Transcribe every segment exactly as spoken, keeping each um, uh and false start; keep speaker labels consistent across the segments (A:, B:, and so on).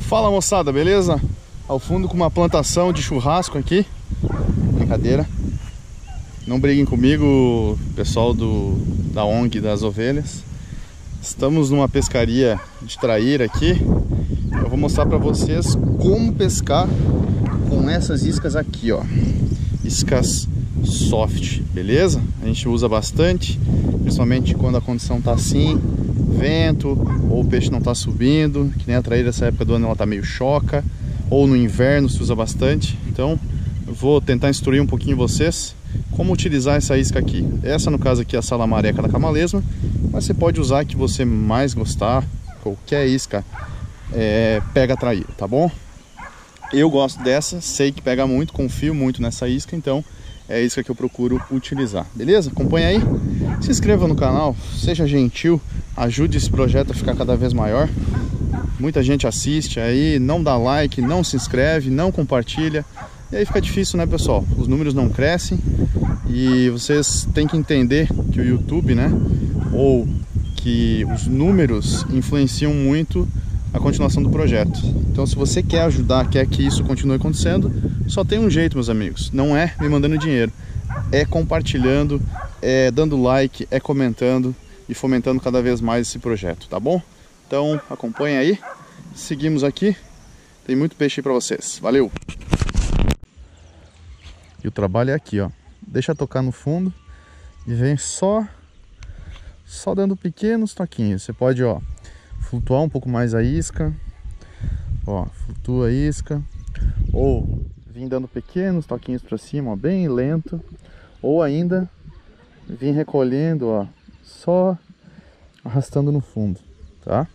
A: Fala moçada, beleza? Ao fundo com uma plantação de churrasco aqui. Brincadeira. Não briguem comigo, pessoal do, da O N G das ovelhas. Estamos numa pescaria de traíra aqui. Eu vou mostrar para vocês como pescar com essas iscas aqui, ó. Iscas soft, beleza? A gente usa bastante, principalmente quando a condição tá assim, vento, ou o peixe não tá subindo, que nem a traíra essa época do ano ela tá meio choca, ou no inverno se usa bastante. Então eu vou tentar instruir um pouquinho vocês como utilizar essa isca aqui. Essa no caso aqui é a salamareca da Camalesma, mas você pode usar a que você mais gostar, qualquer isca é, pega traíra, tá bom? Eu gosto dessa, sei que pega muito, confio muito nessa isca, então é a isca que eu procuro utilizar, beleza? Acompanha aí, se inscreva no canal, seja gentil, ajude esse projeto a ficar cada vez maior. Muita gente assiste aí, não dá like, não se inscreve, não compartilha, e aí fica difícil, né, pessoal? Os números não crescem e vocês têm que entender que o YouTube, né, ou que os números influenciam muito a continuação do projeto. Então se você quer ajudar, quer que isso continue acontecendo, só tem um jeito, meus amigos, não é me mandando dinheiro, é compartilhando, é dando like, é comentando e fomentando cada vez mais esse projeto, tá bom? Então acompanha aí, seguimos aqui, tem muito peixe aí pra vocês, valeu! E o trabalho é aqui, ó, deixa tocar no fundo e vem só, só dando pequenos toquinhos. Você pode, ó, flutuar um pouco mais a isca, ó, flutua a isca, ou vir dando pequenos toquinhos para cima, ó, bem lento, ou ainda vir recolhendo, ó, só arrastando no fundo, tá?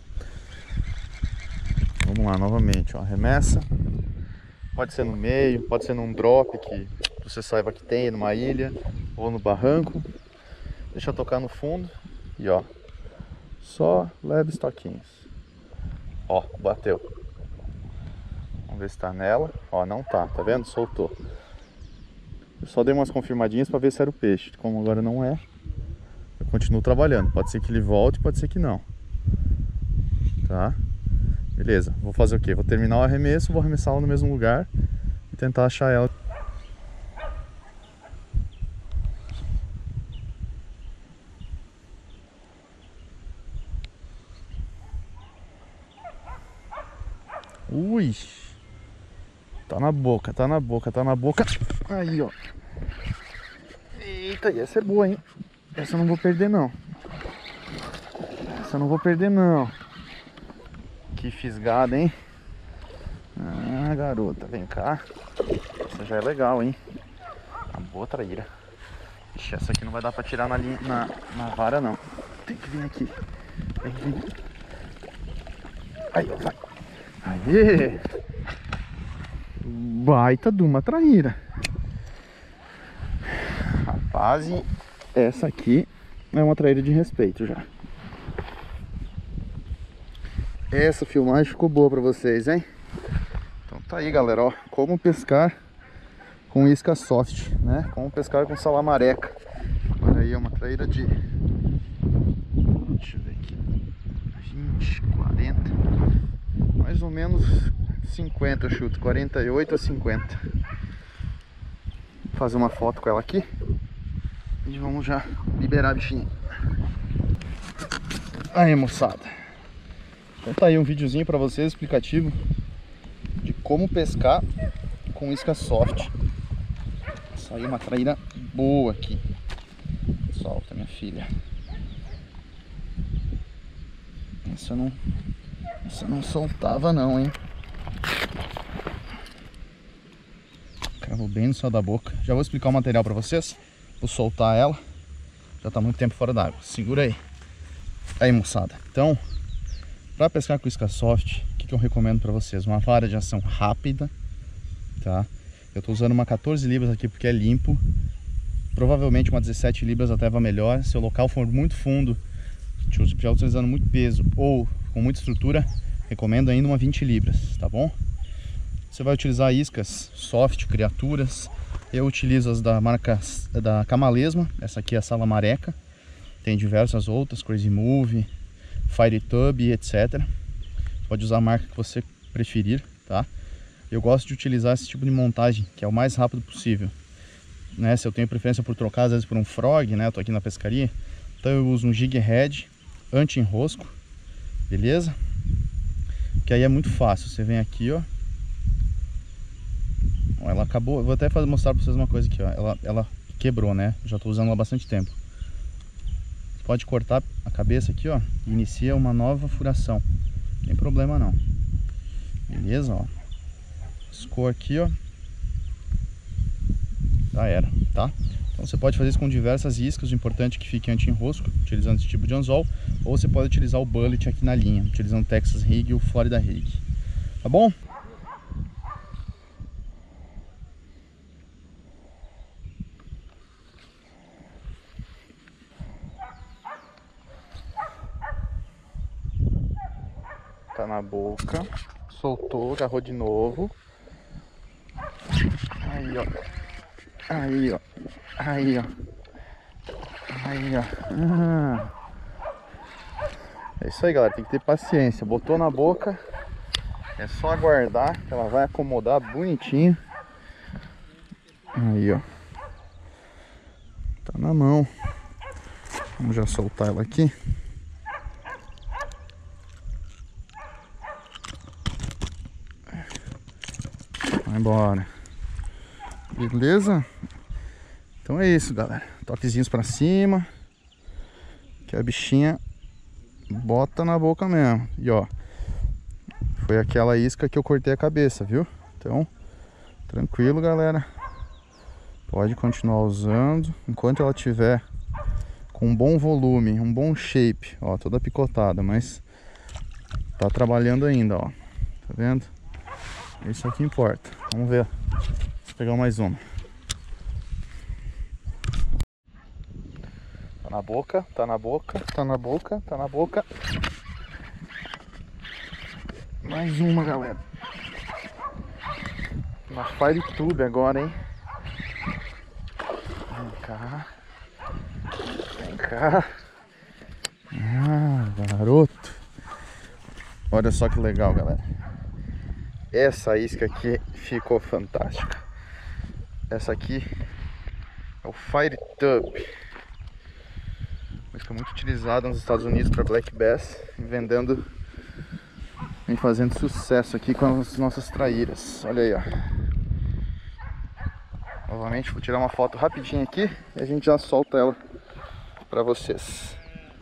A: Vamos lá novamente, ó, remessa, pode ser no meio, pode ser num drop que você saiba que tem numa ilha ou no barranco, deixa tocar no fundo e ó, só leves toquinhos. Ó, bateu. Vamos ver se tá nela. Ó, não tá, tá vendo? Soltou. Eu só dei umas confirmadinhas pra ver se era o peixe. Como agora não é, eu continuo trabalhando. Pode ser que ele volte, pode ser que não. Tá? Beleza, vou fazer o quê? Vou terminar o arremesso, vou arremessá-la no mesmo lugar e tentar achar ela. Ui, tá na boca, tá na boca, tá na boca. Aí, ó. Eita, essa é boa, hein? Essa eu não vou perder, não. Essa eu não vou perder, não. Que fisgada, hein? Ah, garota, vem cá. Essa já é legal, hein? Uma boa traíra. Ixi, essa aqui não vai dar pra tirar na, linha, na, na vara, não. Tem que vir aqui. Vem, vem. Aí, ó, vai. Aê! Baita de uma traíra. Rapaz, essa aqui é uma traíra de respeito já. Essa filmagem ficou boa pra vocês, hein? Então tá aí, galera, ó, como pescar com isca soft, né? Como pescar com salamareca. Olha aí, é uma traíra de... Deixa eu ver aqui. vinte, quarenta... mais ou menos cinquenta, eu chuto, quarenta e oito a cinquenta. Vou fazer uma foto com ela aqui e vamos já liberar a bichinha. Aí, moçada, então tá aí um videozinho pra vocês explicativo de como pescar com isca soft. Saiu uma traíra boa aqui. Solta, minha filha. Essa não Essa não soltava não, hein? Cravou bem no céu da boca. Já vou explicar o material pra vocês. Vou soltar ela. Já tá muito tempo fora d'água. Segura aí. Aí, moçada. Então, pra pescar com isca soft, o que, que eu recomendo pra vocês? Uma vara de ação rápida, tá? Eu tô usando uma quatorze libras aqui porque é limpo. Provavelmente uma dezessete libras até vai melhor. Se o local for muito fundo, se estiver utilizando muito peso ou com muita estrutura, recomendo ainda uma vinte libras, tá bom? Você vai utilizar iscas soft, criaturas. Eu utilizo as da marca da Camalesma. Essa aqui é a salamareca. Tem diversas outras, Crazy Move, Fire Tub, etcétera. Pode usar a marca que você preferir, tá? Eu gosto de utilizar esse tipo de montagem, que é o mais rápido possível, né? Se eu tenho preferência por trocar às vezes por um frog, né? Eu tô aqui na pescaria, então eu uso um jig head anti-enrosco, beleza? Que aí é muito fácil, você vem aqui, ó. Ó, ela acabou, eu vou até fazer, mostrar pra vocês uma coisa aqui, ó. Ela, ela quebrou, né? Já tô usando ela há bastante tempo. Você pode cortar a cabeça aqui, ó, e inicia uma nova furação. Não tem problema não. Beleza, ó. Riscou aqui, ó. Já era, tá? Então você pode fazer isso com diversas iscas, o importante é que fique anti-enrosco, utilizando esse tipo de anzol, ou você pode utilizar o bullet aqui na linha, utilizando o Texas Rig e o Florida Rig. Tá bom? Tá na boca, soltou, agarrou de novo. Aí, ó. Aí, ó. Aí, ó. Aí, ó. Ah. É isso aí, galera. Tem que ter paciência. Botou na boca, é só aguardar que ela vai acomodar bonitinho. Aí, ó. Tá na mão. Vamos já soltar ela aqui. Vai embora. Beleza? Então é isso, galera. Toquezinhos pra cima, que a bichinha bota na boca mesmo. E ó, foi aquela isca que eu cortei a cabeça, viu? Então, tranquilo, galera. Pode continuar usando enquanto ela tiver com um bom volume, um bom shape. Ó, toda picotada, mas tá trabalhando ainda, ó. Tá vendo? Isso aqui importa. Vamos ver. Vou pegar mais uma. Tá na boca, tá na boca, tá na boca, tá na boca. Mais uma, galera. Na Fire Tube agora, hein? Vem cá. Vem cá. Ah, garoto. Olha só que legal, galera. Essa isca aqui ficou fantástica. Essa aqui é o Fire Tube. Uma isca muito utilizada nos Estados Unidos para Black Bass. Vendendo, vem fazendo sucesso aqui com as nossas traíras. Olha aí, ó. Novamente vou tirar uma foto rapidinho aqui e a gente já solta ela para vocês.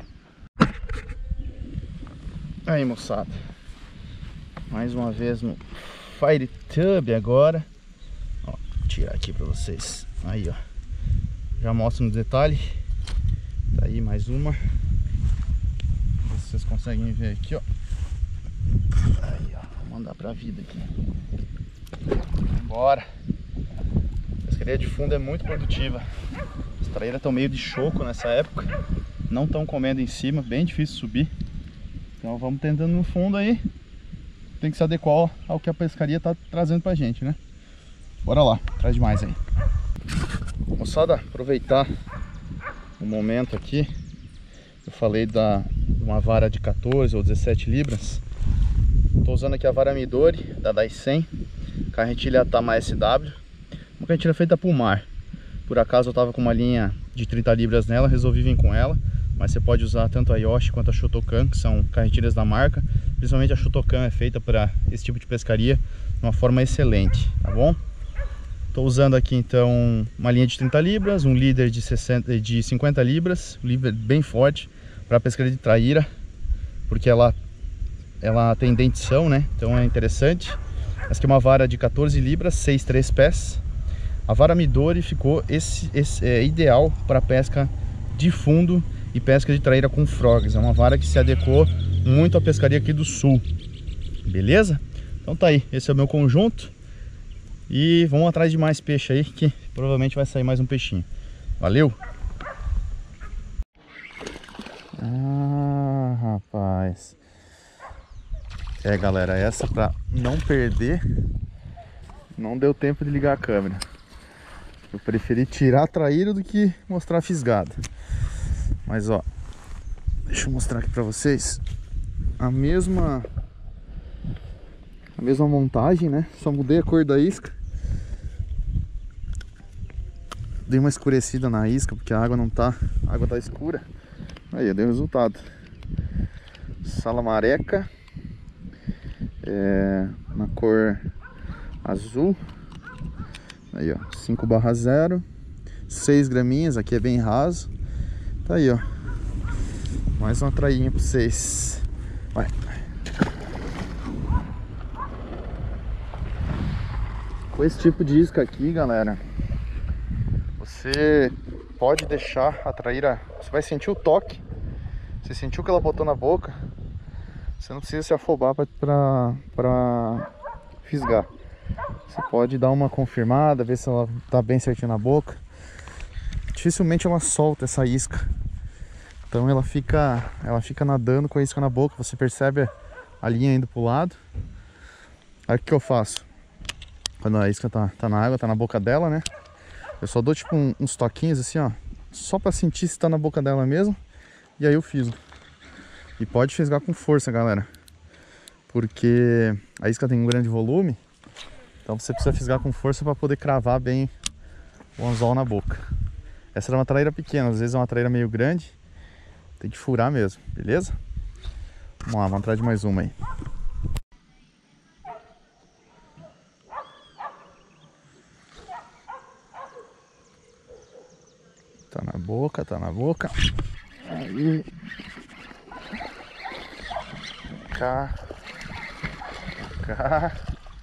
A: Aí, moçada. Mais uma vez no Fire Tube agora. Ó, vou tirar aqui pra vocês. Aí, ó. Já mostro no detalhe. Tá aí mais uma. Vocês conseguem ver aqui, ó. Aí, ó. Vou mandar pra vida aqui. Bora. A pescaria de fundo é muito produtiva. As traíras estão meio de choco nessa época. Não estão comendo em cima. Bem difícil subir. Então vamos tentando no fundo aí. Tem que se adequar ao que a pescaria tá trazendo pra gente, né? Bora lá, traz demais aí. Moçada, aproveitar o momento aqui. Eu falei da uma vara de quatorze ou dezessete libras. Tô usando aqui a vara Midori da Daisen, carretilha Tama S W. Uma carretilha feita por mar. Por acaso eu tava com uma linha de trinta libras nela, resolvi vir com ela. Mas você pode usar tanto a Yoshi quanto a Shotokan, que são carretilhas da marca. Principalmente a Shotokan é feita para esse tipo de pescaria de uma forma excelente, tá bom? Estou usando aqui então uma linha de trinta libras, um líder de, sessenta, de cinquenta libras, um líder bem forte para pescaria de traíra, porque ela, ela tem dentição, né? Então é interessante. Essa aqui é uma vara de quatorze libras, seis três pés. A vara Midori ficou esse, esse, é, ideal para pesca de fundo e pesca de traíra com frogs. É uma vara que se adequou muito à pescaria aqui do sul. Beleza? Então tá aí, esse é o meu conjunto. E vamos atrás de mais peixe aí, que provavelmente vai sair mais um peixinho. Valeu! Ah, rapaz. É, galera, essa pra não perder, não deu tempo de ligar a câmera. Eu preferi tirar a traíra do que mostrar a fisgada. Mas ó, deixa eu mostrar aqui pra vocês a mesma A mesma montagem, né? Só mudei a cor da isca. Dei uma escurecida na isca porque a água não tá, a água tá escura. Aí, deu resultado. Salamareca é, na cor azul. Aí, ó, cinco barra zero, seis graminhas, aqui é bem raso. Tá aí, ó. Mais uma trainha pra vocês. Vai. Com esse tipo de isca aqui, galera, você pode deixar a traíra, você vai sentir o toque. Você sentiu que ela botou na boca, você não precisa se afobar pra, pra, pra fisgar. Você pode dar uma confirmada, ver se ela tá bem certinho na boca. Dificilmente ela solta essa isca. Então ela fica, ela fica nadando com a isca na boca. Você percebe a linha indo pro lado. Aí o que eu faço? Quando a isca tá, tá na água, tá na boca dela, né? Eu só dou tipo um, uns toquinhos assim, ó. Só pra sentir se tá na boca dela mesmo. E aí eu fisgo. E pode fisgar com força, galera. Porque a isca tem um grande volume. Então você precisa fisgar com força para poder cravar bem o anzol na boca. Essa era uma traíra pequena, às vezes é uma traíra meio grande. Tem que furar mesmo, beleza? Vamos lá, vamos atrás de mais uma aí. Tá na boca, tá na boca. Aí. Cá. Cá.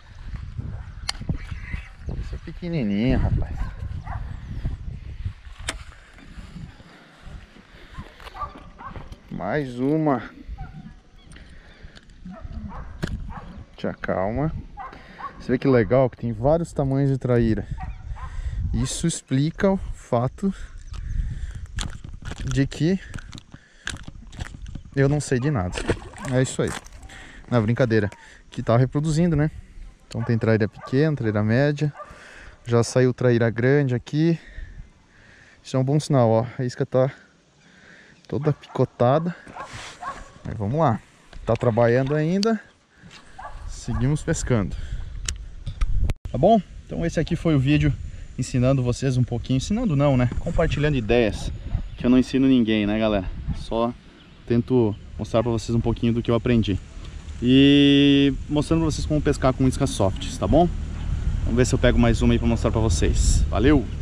A: Essa é pequenininha, rapaz. Mais uma. Te acalma. Você vê que legal que tem vários tamanhos de traíra. Isso explica o fato de que eu não sei de nada. É isso aí. Na brincadeira. Que tá reproduzindo, né? Então tem traíra pequena, traíra média. Já saiu traíra grande aqui. Isso é um bom sinal, ó. A isca tá toda picotada. Mas vamos lá. Tá trabalhando ainda. Seguimos pescando. Tá bom? Então esse aqui foi o vídeo ensinando vocês um pouquinho. Ensinando não, né? Compartilhando ideias. Que eu não ensino ninguém, né, galera? Só tento mostrar pra vocês um pouquinho do que eu aprendi. E mostrando pra vocês como pescar com iscas softs, tá bom? Vamos ver se eu pego mais uma aí pra mostrar pra vocês. Valeu!